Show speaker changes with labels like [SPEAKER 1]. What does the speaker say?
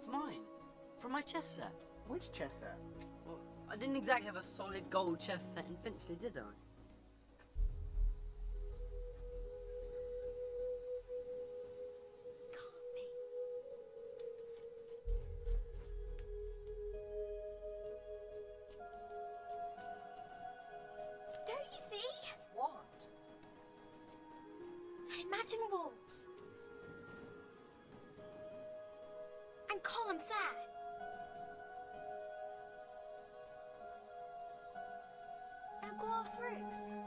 [SPEAKER 1] That's mine. From my chess set.
[SPEAKER 2] Which chess set?
[SPEAKER 1] Well, I didn't exactly have a solid gold chess set in Finchley, did I?
[SPEAKER 3] Can't be. Don't you see?
[SPEAKER 2] What?
[SPEAKER 3] Imagine walls. And columns there. And a glass roof.